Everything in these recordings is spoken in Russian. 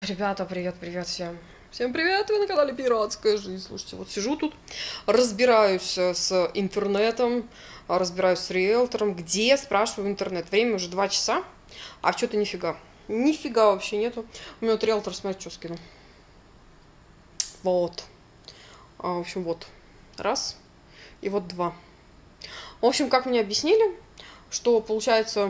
Ребята, привет всем. Всем привет, вы на канале Пиратская жизнь. Слушайте, вот сижу тут, разбираюсь с интернетом, разбираюсь с риэлтором. Где, спрашиваю, интернет? Время уже 2 часа, а что-то нифига. Нифига вообще нету. У меня вот риэлтор, смотрите, что скинул. Вот. В общем, вот. Раз. И вот два. В общем, как мне объяснили, что получается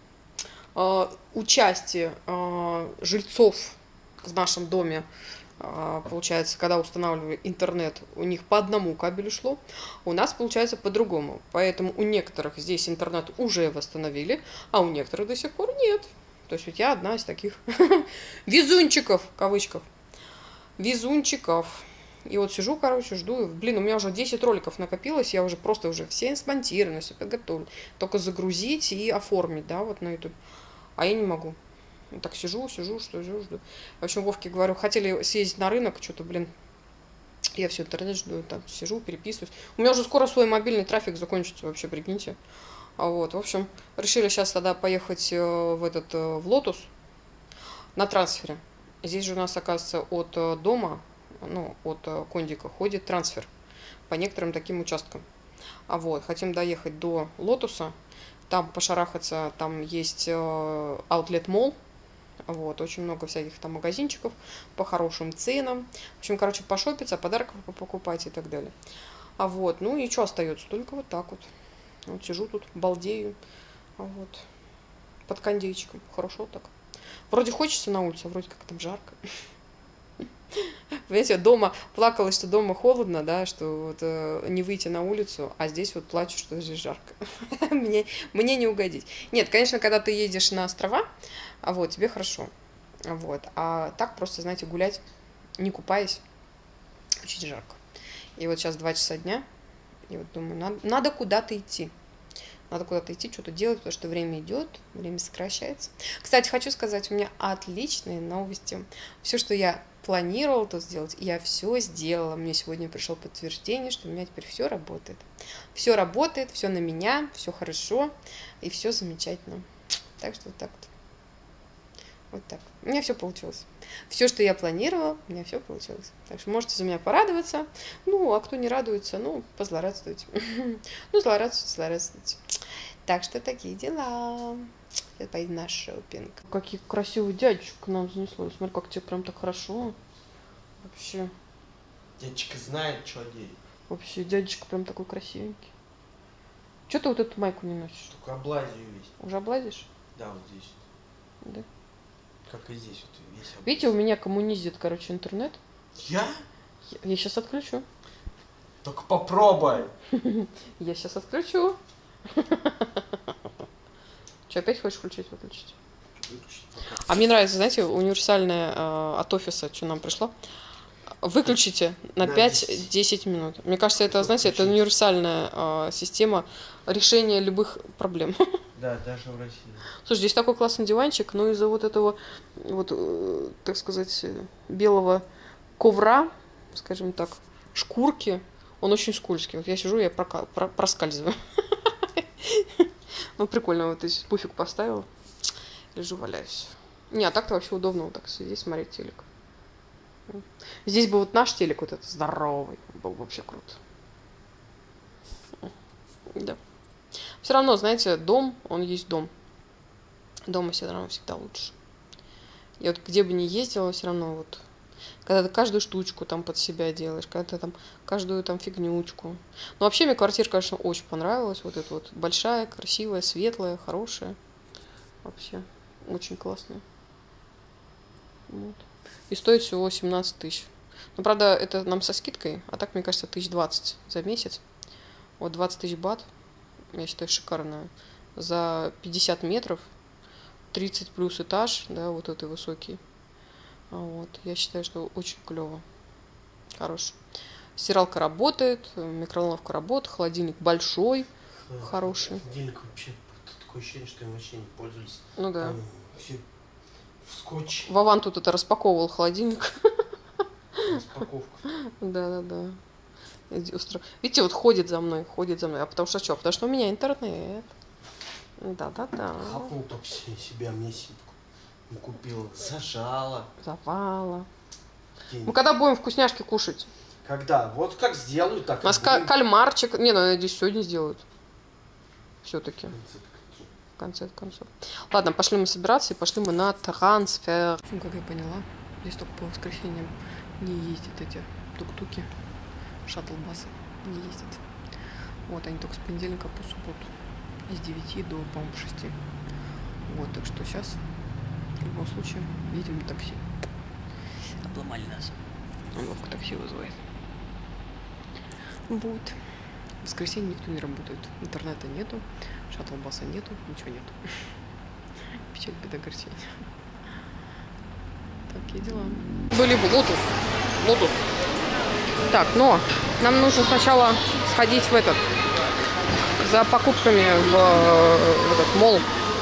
участие жильцов в нашем доме, получается, когда устанавливали интернет, у них по одному кабелю шло, у нас получается по-другому. Поэтому у некоторых здесь интернет уже восстановили, а у некоторых до сих пор нет. То есть вот я одна из таких везунчиков, в кавычках. Везунчиков. И вот сижу, короче, жду. Блин, у меня уже 10 роликов накопилось, я уже просто уже все смонтированы, все подготовлю. Только загрузить и оформить, да, вот на YouTube. А я не могу. Так сижу, жду. В общем, Вовке говорю, хотели съездить на рынок, что-то, блин, я все интернет жду, там сижу, переписываюсь. У меня уже скоро свой мобильный трафик закончится, вообще, прикиньте. Вот, в общем, решили сейчас тогда поехать в Лотус на трансфере. Здесь же у нас, оказывается, от дома, ну, от кондика ходит трансфер по некоторым таким участкам. Вот, хотим доехать до Лотуса, там пошарахаться, там есть Outlet Mall. Вот, очень много всяких там магазинчиков по хорошим ценам. В общем, короче, пошопиться, подарков покупать и так далее. Вот, ну и что остается? Только вот так вот. Вот сижу тут, балдею. Вот. Под кондейчиком. Хорошо так. Вроде хочется на улице, вроде как там жарко. Понимаете, дома плакала, что дома холодно, да, что вот не выйти на улицу, а здесь вот плачу, что здесь жарко. мне не угодить. Нет, конечно, когда ты едешь на острова, вот, тебе хорошо. Вот. А так просто, знаете, гулять, не купаясь, очень жарко. И вот сейчас 2 часа дня, и вот думаю, надо куда-то идти. Надо куда-то идти, что-то делать, потому что время идет, время сокращается. Кстати, хочу сказать, у меня отличные новости. Все, что я планировала тут сделать, я все сделала. Мне сегодня пришло подтверждение, что у меня теперь все работает. Все работает, все на меня, все хорошо и все замечательно. Так что вот так вот. Вот так. У меня все получилось. Все, что я планировала, у меня все получилось. Так что можете за меня порадоваться. Ну, а кто не радуется, ну, позлорадствуйте. Ну, злорадствуйте. Так что такие дела. Я поеду на шопинг. Какие красивые дядечек к нам занесло. Смотри, как тебе прям так хорошо. Вообще. Дядечка знает, что одеть. Вообще, дядечка прям такой красивенький. Че ты вот эту майку не носишь? Только облазию весь. Уже облазишь? Да, вот здесь. Да. Как и здесь вот весь облаз. Видите, у меня коммунизит, короче, интернет. Я? Я сейчас отключу. Только попробуй. Я сейчас отключу. Что, опять хочешь включить, выключить? А мне нравится, знаете, универсальная от офиса, что нам пришло. Выключите на 5-10 минут. Мне кажется, это, знаете, это универсальная система решения любых проблем. Да, даже в России. Слушай, здесь такой классный диванчик, но из-за вот этого, вот, так сказать, белого ковра, скажем так, шкурки, он очень скользкий. Вот я сижу, я проскальзываю. Ну, прикольно, вот здесь пуфик поставила, лежу, валяюсь. Не, а так-то вообще удобно вот так сидеть, смотреть телек. Здесь бы вот наш телек, вот этот здоровый, был вообще круто. Да. Все равно, знаете, дом, он есть дом. Дома все равно всегда лучше. Я вот где бы ни ездила, все равно вот, когда ты каждую штучку там под себя делаешь, когда ты там каждую там фигнючку. Ну, вообще мне квартира, конечно, очень понравилась. Вот эта вот большая, красивая, светлая, хорошая. Вообще, очень классная. Вот. И стоит всего 17 тысяч. Ну, правда, это нам со скидкой, а так, мне кажется, 1020 за месяц. Вот 20 тысяч бат, я считаю, шикарная. За 50 метров, 30 плюс этаж, да, вот это высокий. Вот, я считаю, что очень клево. Хорош. Стиралка работает, микроволновка работает, холодильник большой, хороший. Холодильник вообще, такое ощущение, что им вообще не пользовались. Ну да. Там все в скотч. Вован тут это распаковывал холодильник. Распаковка. Да. Видите, вот ходит за мной. А потому что что? Потому что у меня интернет. Да. Хапнул только себе амниситку. Купила. Зажала. Завала. День. Мы когда будем вкусняшки кушать? Когда? Вот как сделаю, так У нас и будем. кальмарчик. Не, ну, надеюсь, сегодня сделают. Все-таки. В конце концов. Ладно, пошли мы собираться и пошли мы на трансфер. Ну, как я поняла, здесь только по воскресеньям не ездят эти тук-туки, шаттл-басы не ездят. Вот, они только с понедельника по субботу. С 9 до, по-моему, 6. Вот, так что сейчас, в любом случае, едем на такси. Обломали нас. Он Вовка такси вызывает. Вот. В воскресенье никто не работает. Интернета нету, шаттл-баса нету, ничего нету. Печаль, беда, огорчение. Такие дела. Были бы Лотус. Так, но нам нужно сначала сходить в этот, за покупками в этот мол.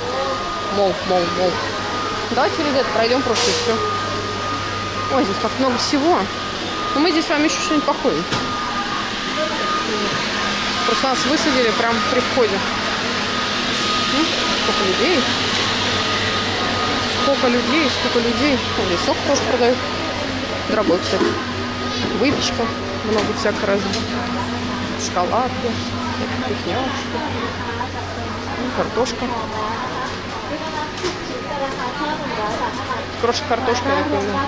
Давайте через это пройдем просто и все. Ой, здесь как много всего. Но мы здесь с вами еще что-нибудь походим. Просто нас высадили прямо при входе. Сколько людей. Сколько людей. Вот здесь сок тоже продают. Дорогой, кстати. Выпечка. Много всякого разного. Шоколадки. Вкусняшки. Картошка. Хорошая картошка, я так понимаю.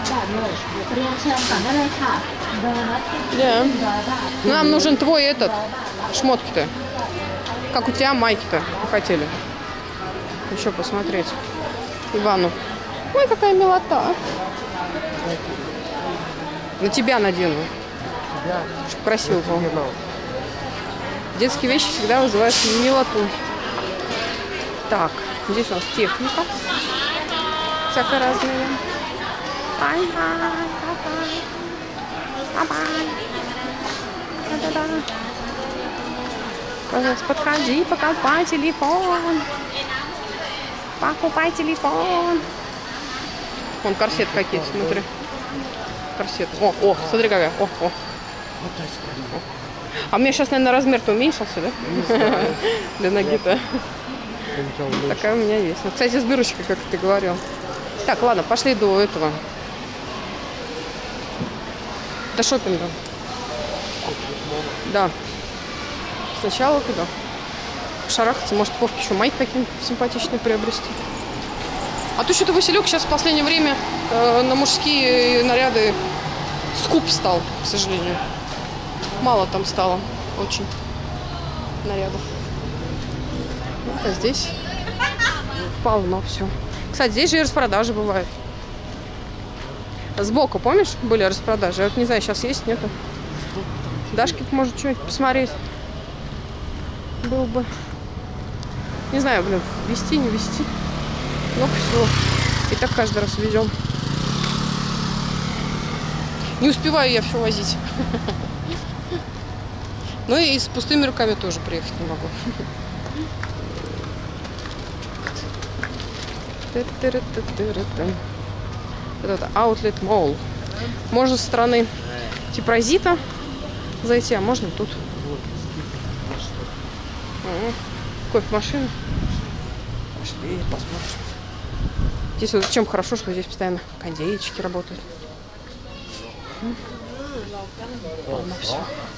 Да. Нам нужен твой этот, шмотки-то. Как у тебя майки-то хотели. Еще посмотреть. Ивану. Ой, какая милота. На тебя надену. Чтобы красиво было. Детские вещи всегда вызывают милоту. Так, здесь у нас техника. Всякое разное. Пожалуйста, подходи, покупай телефон. Покупай телефон. Вон корсет какие-то, смотри. Корсет. О, смотри какая. О. А у меня сейчас, наверное, размер-то уменьшился, да? Для ноги-то. Такая у меня есть. Ну, кстати, с дырочкой, как ты говорил. Так, ладно, пошли до этого. До шопинга. Да. Сначала куда? Шарахаться, может, Вовке еще майк какие-нибудь симпатичные приобрести. А то что-то Василек сейчас в последнее время на мужские наряды скуп стал, к сожалению. Мало там стало очень нарядов. Вот, а здесь полно все. Кстати, здесь же и распродажи бывают. Сбоку, помнишь, были распродажи? Я вот не знаю, сейчас есть, нету. Дашке, может, что-нибудь посмотреть. Был бы. Не знаю, блин, везти, не везти. Много всего. И так каждый раз везем. Не успеваю я все возить. Ну и с пустыми руками тоже приехать не могу. Это Outlet Mall. Можно со стороны типа Розита зайти, а можно тут. Кофемашина. Пошли, посмотрим. Здесь вот чем хорошо, что здесь постоянно кондеечки работают. Ладно, все.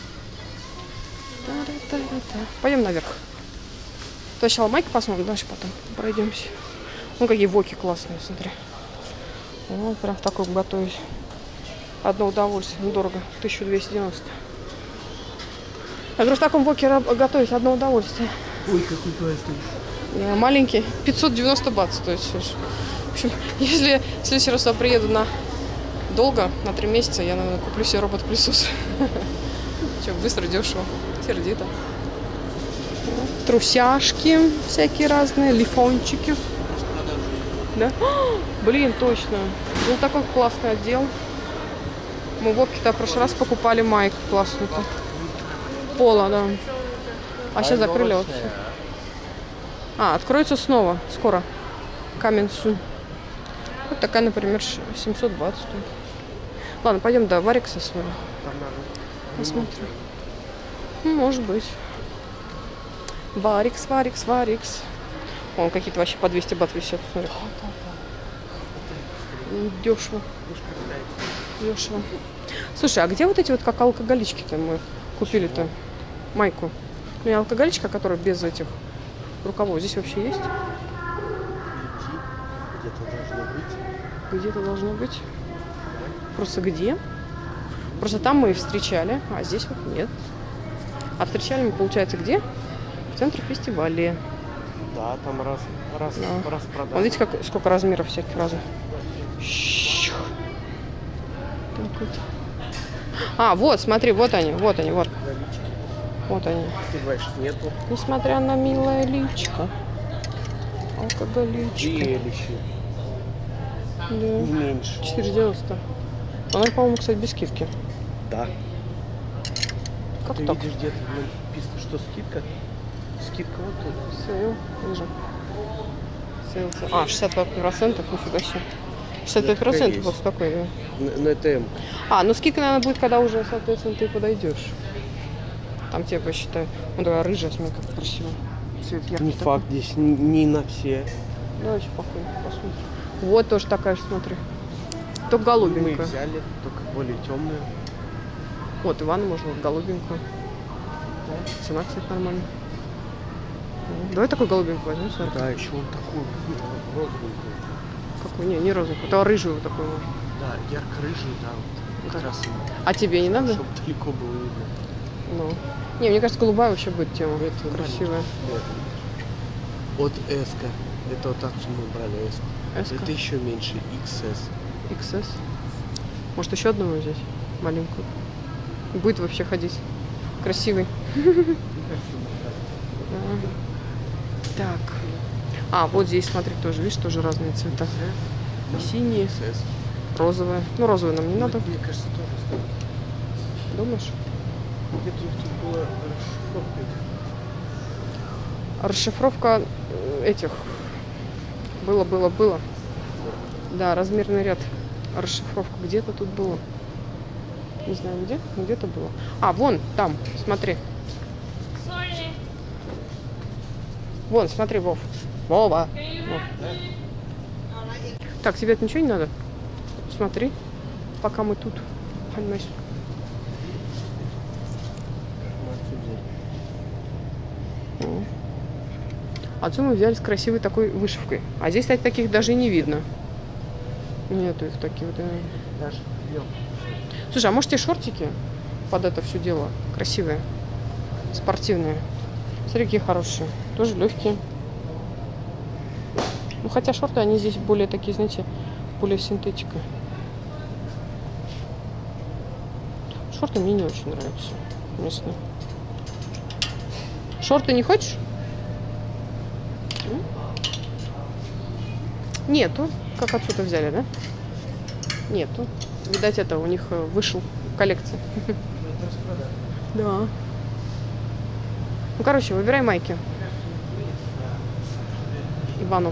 Пойдем наверх. Сначала майки посмотрим, дальше потом пройдемся. Ну, какие воки классные, смотри. Вот, прям в таком готовить. Одно удовольствие, недорого, 1290. Я говорю, в таком воке готовить одно удовольствие. Ой, какой классный. Маленький, 590 бат стоит все же. В общем, если в следующий раз я приеду на долго, на 3 месяца, я, наверное, куплю себе робот-пылесос. Че, быстро, дешево, сердито. Трусяшки всякие разные, лифончики. Да? Блин, точно. Ну, такой классный отдел. Мы в Вовке-то в прошлый раз покупали майк классную-то. Пола, да. А сейчас закрыли вот все. А, откроется снова, скоро. Coming soon. Вот такая, например, 700 бат стоит. Ладно, пойдем до Варикса с вами. Посмотрим. Ну, может быть. Варикс. Вон какие-то вообще по 200 бат висят. Смотри. Дешево. Дешево. Слушай, а где вот эти вот как алкоголички-то мы купили-то? Майку. Ну, и алкоголичка, которая без этих рукавов. Здесь вообще есть? Где-то должно быть. Где-то должно быть. Просто где? Просто там мы встречали, а здесь вот нет. А встречали мы, получается, где? В центре фестиваля. Да, там раз Да. продали. Вот видите, сколько размеров всяких разных. Так вот. А, вот, смотри, вот они, вот они, вот. Вот они. Ты говоришь, нету. Несмотря на милое личико. Алкоголичка. Зрелище. Да. Не меньше. 4,90. Она, по-моему, кстати, без скидки. Да. Как Ты так? видишь где-то написано, что скидка? Скидка вот тут. Сейл, вижу. Сейл. А, 65%, нифига себе. 65% вот такой, да. На ТМ. А, ну скидка, наверное, будет, когда уже, соответственно, ты подойдешь. Там тебе посчитаю. Ну, такая рыжая, смотри, как красиво. Цвет яркий. Не такой. факт, здесь не на все. Давай еще похуй, посмотрим. Вот тоже такая же, смотри. Только Мы голубенькая. взяли, только более темную. Вот, Ивану можно вот голубенькую. Да, цена, кстати, нормальная. Ну, давай такой голубенькую возьмем, смотри. Да, еще вот такую розовенькую. Какую? Не розовенькую, то рыжую вот такую. Вот. Да, ярко-рыжий, да, вот как раз А тебе не надо? чтобы далеко было видно. Ну. Не, мне кажется, голубая вообще будет тема. Это красивая. Вот. Вот S-ка. Это вот отцу мы брали S. S-ка? Это еще меньше, XS. XS. Может, еще одну взять? Маленькую. Будет вообще ходить. Красивый. Так. А, вот здесь, смотри, тоже, видишь, тоже разные цвета. Синие, XS. розовые. Ну, розовые нам не надо. Мне кажется, тоже стоит. Думаешь? Где-то у них тут была расшифровка. Расшифровка этих. Было. Да, размерный ряд. Расшифровка где-то тут было. Не знаю где, но где-то было. А, вон, там, смотри. Вон, смотри, Вов. Вова. Вов. Так, тебе ничего не надо? Смотри, пока мы тут. Понимаешь? Отцу мы взяли с красивой такой вышивкой. А здесь, кстати, таких даже и не видно. Нету их таких, да. Даже днем. Слушай, а может тебе шортики под это все дело? Красивые, спортивные. Смотри, какие хорошие. Тоже легкие. Ну, хотя шорты, они здесь более такие, знаете, более синтетика. Шорты мне не очень нравятся. Местные. Шорты не хочешь? Нету. Как отсюда взяли, да? Нету. Видать, это у них вышел коллекция. Да. Ну, короче, выбирай майки. Иванов.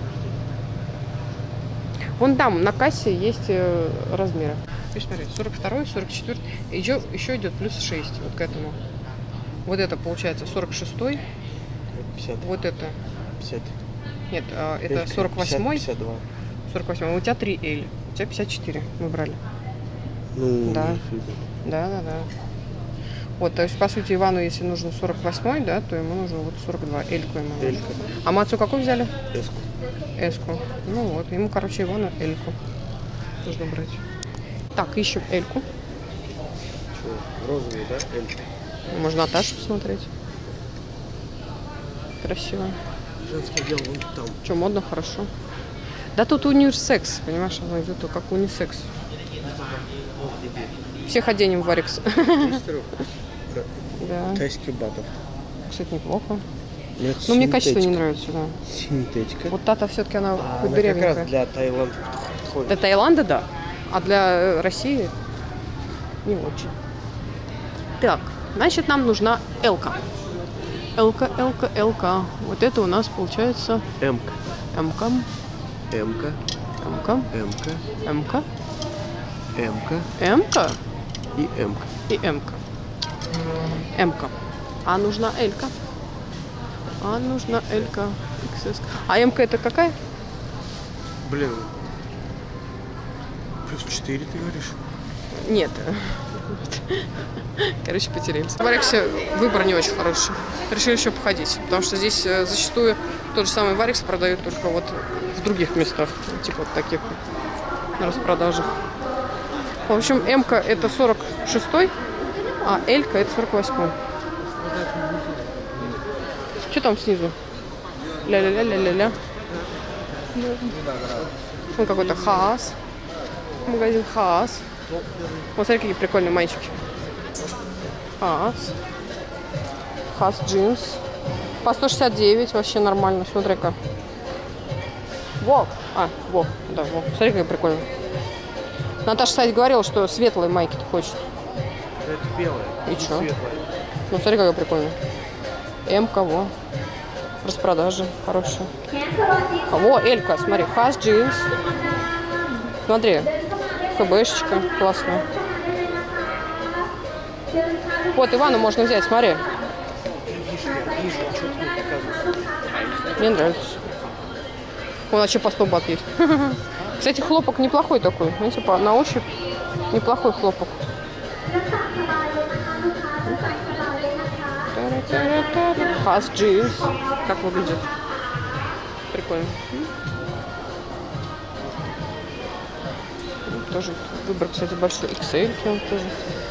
Вон там на кассе есть размеры. Видишь, смотри, 42, 44. Еще идет плюс 6 вот к этому. Вот это получается 46. 50. Вот это. 50. Нет, это 48. 52. 48. У тебя 3L. У тебя 54 мы брали. Ну, Да. нифига. Да. Вот, то есть, по сути, Ивану, если нужен 48, да, то ему нужно вот 42. Эльку ему нужно. Элька. А мы отцу какую взяли? S-ку. Эску. Ну вот, ему, короче, Ивану Эльку нужно брать. Так, ищем Эльку. Что, розовый, да? Элька. Можно Наташу посмотреть. Красиво. Женский отдел вон там. Что, модно, хорошо. Да тут унисекс, понимаешь, оно идет как унисекс. Вот где. Всех оденем в Варикс. 300 рублей. Да. Тайских батов. Кстати, неплохо. Но это Но мне качество не синтетика. нравится, да. Синтетика. Вот та-то все-таки она А хоть она как раз дырявенькая. для Таиланда подходит. Для Таиланда, да. А для России не очень. Так, значит, нам нужна Элка. Элка. Вот это у нас получается М-ка. М-ка, М-ка. М-ка, М-ка. М-ка, М-ка. М-ка И М-ка. и М-ка. М-ка. А нужна Элька. А нужна Элька. XS. А М-ка это какая? Блин. плюс 4, ты говоришь? Нет. Короче, потерялись. В Вариксе выбор не очень хороший. Решили еще походить, потому что здесь зачастую тот же самый Варикс продают только вот в других местах, типа вот таких на распродажах. В общем, М-ка это 46-й, а Л-ка это 48-й. Что там снизу? Ля-ля-ля-ля-ля-ля. Ну, какой-то Хаас. Магазин Хаас. Вот смотри, какие прикольные мальчики. Хаас. Хаас джинс. По 169 вообще нормально. Смотри-ка. Во. Во. Да, во. Смотри, какая прикольная. Наташа, кстати, говорила, что светлые майки ты хочешь. Это белая. И что? Ну, смотри, какая прикольная. М-ка, распродажи хорошие. Во, Элька, смотри, Хаас джинс. Смотри, ХБшечка классная. Вот, Ивану можно взять, смотри. Мне нравится. Вон, а что по 100 бат есть. Кстати, хлопок неплохой такой. Знаете, на ощупь неплохой хлопок. Хаас джинс. Как выглядит? Прикольно. Тоже выбор, кстати, большой. XL он тоже.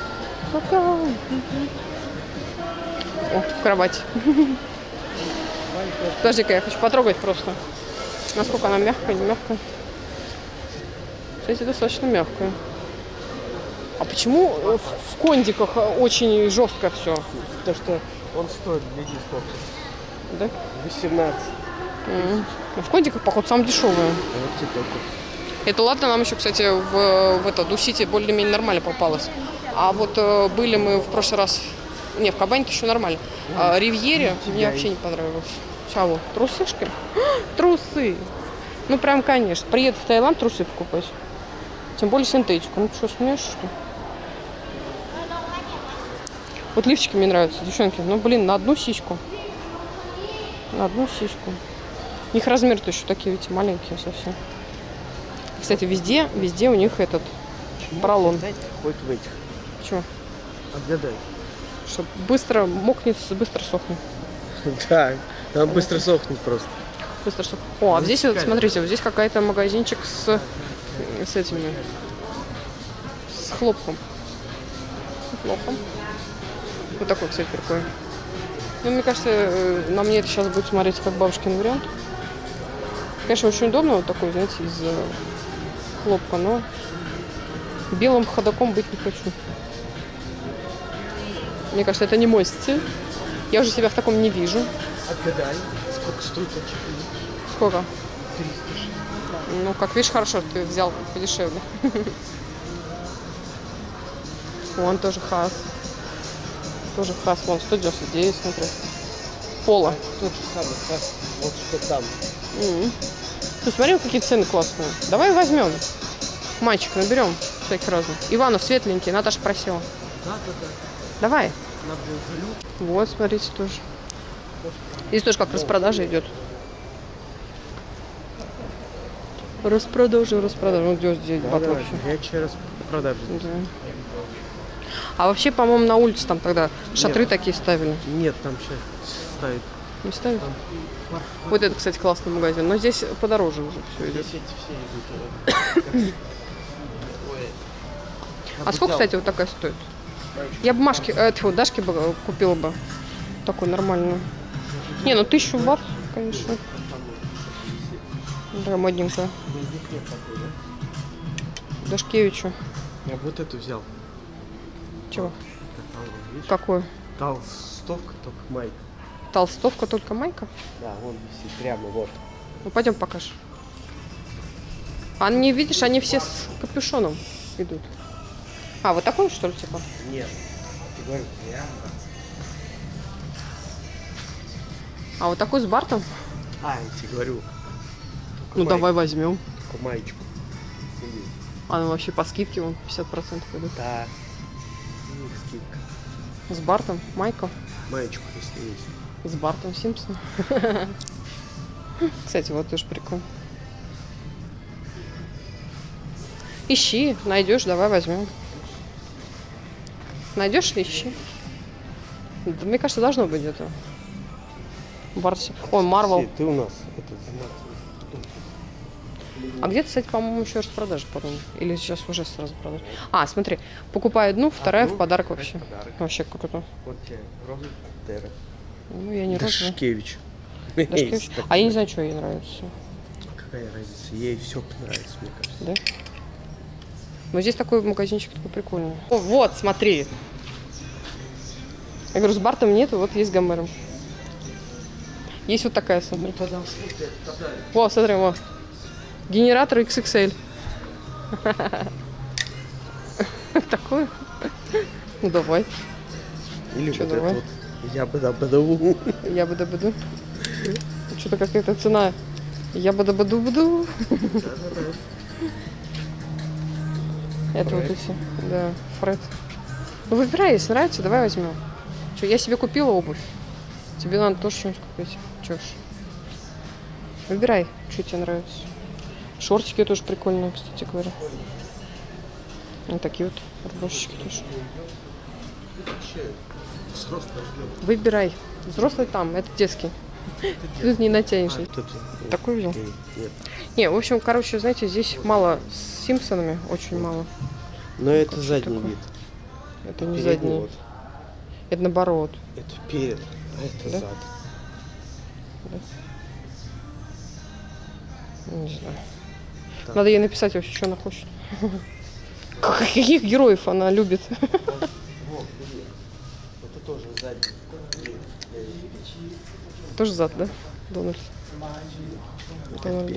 О, кровать. Подожди-ка, я хочу потрогать просто. Насколько она мягкая, не мягкая. Кстати, достаточно мягкая. А почему в кондиках очень жестко все? Потому что он стоит, гляди, сколько. Да? 18. Ну, в кондиках, походу, самое дешевое. Вот тебе только. Это ладно, нам еще, кстати, в Ду-Сити более-менее нормально попалось. А вот были мы в прошлый раз... Не, в Кабане еще нормально. А Ривьере мне вообще не понравилось. Чего? Трусышки? Трусы! Ну, прям, конечно. Приеду в Таиланд трусы покупать. Тем более синтетику. Ну, что, смеешься, что ли? Вот лифчики мне нравятся, девчонки. Ну, блин, на одну сиську. На одну сиську. У них размеры-то еще такие, видите, маленькие совсем. Кстати, везде у них этот поролон. Хоть в этих. Чего? Отгадай. Чтобы быстро мокнет, быстро сохнет. Да, там быстро сохнет просто. Быстро сохнет. О, а здесь, вот, смотрите, вот здесь какая-то магазинчик с этими, с хлопком. С хлопком. Вот такой, кстати, прикольный. Ну, мне кажется, на мне это сейчас будет смотреться как бабушкин вариант. Конечно, очень удобно вот такой, знаете, из хлопка, но белым ходоком быть не хочу. Мне кажется, это не мой стиль. Я уже себя в таком не вижу. Отгадай, сколько стоит очки? Сколько? 360. Ну, как видишь, хорошо, ты взял подешевле. Вон тоже Хаас. Тоже Хаас, вон 199, смотри. Пола. Тот же самый Хаас, вот что там. Ты смотри, какие цены классные. Давай возьмем. Мальчик, наберем всяких разных. Иванов светленький, Наташа просила. Да. Давай. Вот, смотрите, тоже. Здесь тоже как распродажа идет. Распродажа. Ну, где здесь бат вообще? Горячая распродажа. Да. А вообще, по-моему, на улице там тогда шатры такие ставили. Нет, там сейчас ставят. Не ставят? Там. Вот это, кстати, классный магазин. Но здесь подороже уже все идет. Здесь эти все идут. А сколько, кстати, вот такая стоит? Я бы Машке, Дашке бы купила бы такую нормальную. Не, ну 1000 бат, конечно. Да, модненькая. Дашкевичу. Я вот эту взял. Чего? Какую? Толстовка, только майка. Толстовка, только майка? Да, вон висит прямо, вот. Ну, пойдем покажешь. Они, видишь, они все с капюшоном идут. А, вот такой, что ли, типа? Нет, я говорю, прямо. А вот такой с бартом? А, я тебе говорю. Ну, давай возьмем. Только маечку. А ну вообще по скидке вон 50% идут. Да. У них скидка. С бартом, майка. Маечку, если есть. С Бартом Симпсоном. Кстати, вот тоже прикол. Ищи, найдешь, давай возьмем. Найдешь, ищи. Да, мне кажется, должно быть где-то. Барси. Ой, Марвел. Ты у нас это А где-то, кстати, по-моему, еще распродажа, по-моему. Или сейчас уже сразу продажа. А, смотри, покупай одну, вторая в подарок вообще. Вообще круто. Вот тебе розовый Терра. Ну, я не розовая. Дашкевич. Дашкевич. А я не знаю, что ей нравится. Какая разница? Ей все понравится, мне кажется. Да? Но здесь такой магазинчик такой прикольный. О, вот, смотри. Я говорю, с Бартом нет, вот есть с Гомером. Есть вот такая, смотри. Во, смотри, вот. Генератор XXL. Такой? Ну, давай. Или Чё, вот давай? это вот. Я бы добавил. Я бы добуду. Что-то какая-то цена. Я бы добуду. Это вот эти. Да, Фред. Ну, выбирай, если нравится, давай возьмем. Что, я себе купила обувь. Тебе надо тоже что-нибудь купить. Чё ж. Выбирай, что тебе нравится. Шортики тоже прикольные, кстати говоря. Вот такие вот рубашечки тоже. Выбирай. Взрослый там, это детский. Тут не натянешь. Такой взял? Нет. Не, в общем, короче, знаете, здесь мало с Симпсонами, очень мало. Но это Что задний такое? вид. Это не Передний задний. вот. Это наоборот. Это перед, а это Да? зад. Не знаю. Так. Надо ей написать вообще, что она хочет. Каких героев она любит. Вот, это тоже задний. Тоже зад, да? Дональд. Дональд, да.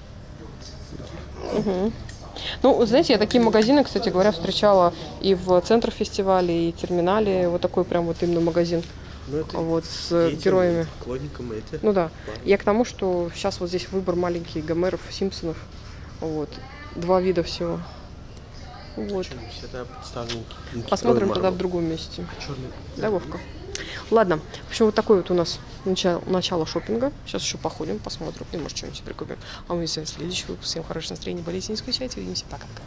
Угу. Ну, знаете, я такие магазины, кстати говоря, встречала и в центр фестивале, и терминале. Вот такой прям вот именно магазин. Ну, это Вот с этим героями. Клонником эти. Ну да. Ладно. Я к тому, что сейчас вот здесь выбор маленький Гомеров, Симпсонов. Вот. 2 вида всего. Вот. Всегда подставники. Посмотрим тогда в другом месте. Черный. Да, Вовка? Ладно. В общем, вот такое вот у нас начало шопинга. Сейчас еще походим, посмотрим. И, может, что-нибудь прикупим. А мы с вами в следующий выпуск. Всем хорошего настроения, болейте, не скучайте. Увидимся. Пока-пока.